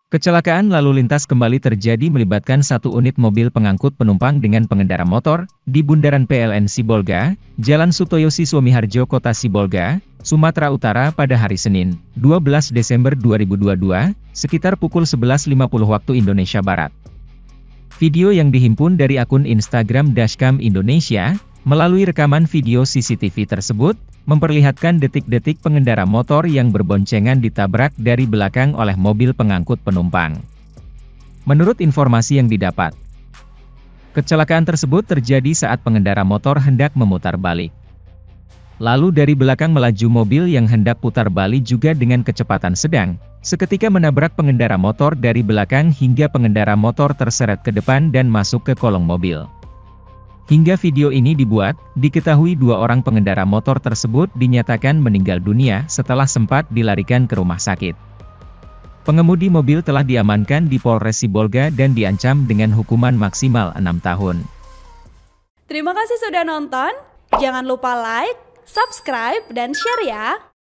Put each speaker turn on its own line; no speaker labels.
Kecelakaan lalu lintas kembali terjadi melibatkan satu unit mobil pengangkut penumpang dengan pengendara motor, di Bundaran PLN Sibolga, Jalan Sutoyo Siswomiharjo Kota Sibolga, Sumatera Utara pada hari Senin, 12 Desember 2022, sekitar pukul 11.50 waktu Indonesia Barat. Video yang dihimpun dari akun Instagram Dashcam Indonesia, melalui rekaman video CCTV tersebut, memperlihatkan detik-detik pengendara motor yang berboncengan ditabrak dari belakang oleh mobil pengangkut penumpang. Menurut informasi yang didapat, kecelakaan tersebut terjadi saat pengendara motor hendak memutar balik. Lalu dari belakang melaju mobil yang hendak putar balik juga dengan kecepatan sedang, seketika menabrak pengendara motor dari belakang hingga pengendara motor terseret ke depan dan masuk ke kolong mobil. Hingga video ini dibuat, diketahui dua orang pengendara motor tersebut dinyatakan meninggal dunia setelah sempat dilarikan ke rumah sakit. Pengemudi mobil telah diamankan di Polres Sibolga dan diancam dengan hukuman maksimal 6 tahun.
Terima kasih sudah nonton, jangan lupa like, subscribe, dan share ya!